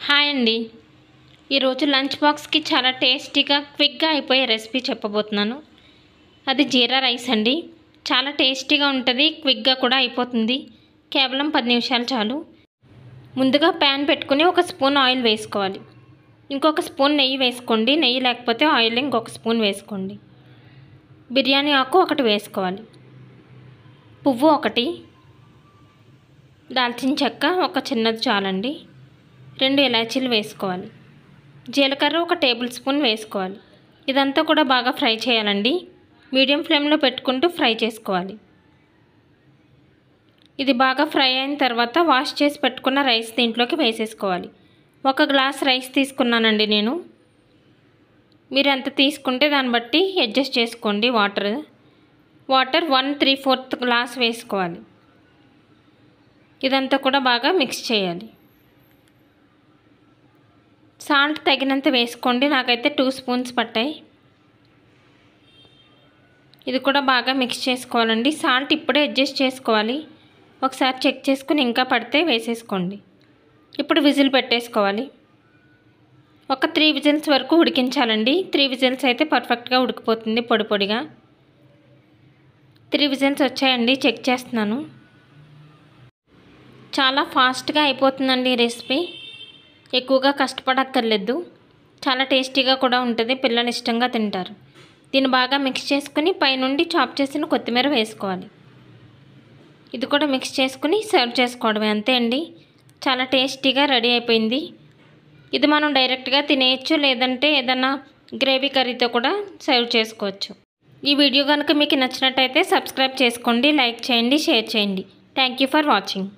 Hi అండి. ఈరోజు lunch బాక్స్కి చాలా టేస్టీగా క్విక్గా అయిపోయే రెసిపీ చెప్పబోతున్నాను. అది జీరా రైస్ అండి. చాలా టేస్టీగా ఉంటుంది, క్విక్గా కూడా అయిపోతుంది. కేవలం 10 నిమిషాలు చాలు. ముందుగా ప్యాన్ పెట్టుకుని 1 స్పూన్ ఆయిల్ వేసుకోవాలి. ఇంకొక స్పూన్ నెయ్యి వేసుకోండి. నెయ్యి లేకపోతే ఆయిల్ ఇంకొక స్పూన్ వేసుకోండి. బిర్యానీ ఆకు 1 వేసుకోవాలి. పువ్వు 1, దాల్చిన చెక్క 1 చిన్నది చాలండి. 2 ఇలాచీలు వేసుకోవాలి. జీలకర్ర 1 టేబుల్ స్పూన్ వేసుకోవాలి. ఇదంతా కూడా బాగా ఫ్రై చేయాలండి. మీడియం ఫ్లేమ్లో పెట్టుకుంటూ ఫ్రై చేసుకోవాలి. ఇది బాగా ఫ్రై అయిన తర్వాత వాష్ చేసి పెట్టుకున్న రైస్ దీంట్లోకి వేసేసుకోవాలి. 1 గ్లాస్ రైస్ తీసుకున్నానండి నేను. మీరు ఎంత తీసుకుంటే దాన్ని బట్టి అడ్జస్ట్ చేసుకోండి. వాటర్ 1 3/4 గ్లాస్ వేసుకోవాలి. ఇదంతా కూడా బాగా మిక్స్ చేయాలి. సాల్ట్ తగినంత వేసుకోండి. నాకైతే 2 స్పూన్స్ పట్టాయి. ఇది కూడా బాగా మిక్స్ చేసుకోవాలండి. సాల్ట్ ఇప్పుడే అడ్జస్ట్ చేసుకోవాలి. ఒకసారి చెక్ చేసుకుని ఇంకా పడితే వేసేసుకోండి. ఇప్పుడు విజిల్ పెట్టేసుకోవాలి. 3 విజిల్స్ వరకు ఉడికించాలండి. 3 విజిల్స్ అయితే పర్ఫెక్ట్గా ఉడికిపోతుంది పొడి పొడిగా. 3 విజిల్స్ వచ్చాయండి. చెక్ చేస్తున్నాను. చాలా ఫాస్ట్గా అయిపోతుందండి ఈ రెసిపీ. ఎక్కువగా కష్టపడక్కర్లేదు. చాలా టేస్టీగా కూడా ఉంటుంది. పిల్లలు ఇష్టంగా తింటారు. దీన్ని బాగా మిక్స్ చేసుకుని పైనుండి చాప్ చేసిన కొత్తిమీర వేసుకోవాలి. ఇది కూడా మిక్స్ చేసుకుని సర్వ్ చేసుకోవడమే, అంతే అండి. చాలా టేస్టీగా రెడీ అయిపోయింది. ఇది మనం డైరెక్ట్గా తినేయచ్చు, లేదంటే ఏదైనా గ్రేవీ కర్రీతో కూడా సర్వ్ చేసుకోవచ్చు. ఈ వీడియో కనుక మీకు నచ్చినట్టయితే సబ్స్క్రైబ్ చేసుకోండి, లైక్ చేయండి, షేర్ చేయండి. Thank you for watching.